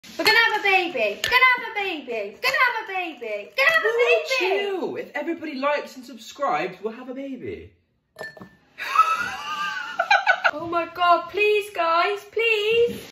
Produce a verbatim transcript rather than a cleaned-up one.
We're gonna have a baby. We're gonna have a baby. We're gonna have a baby. We're gonna have a baby. Chill. If everybody likes and subscribes, we'll have a baby. Oh my God, please guys, please.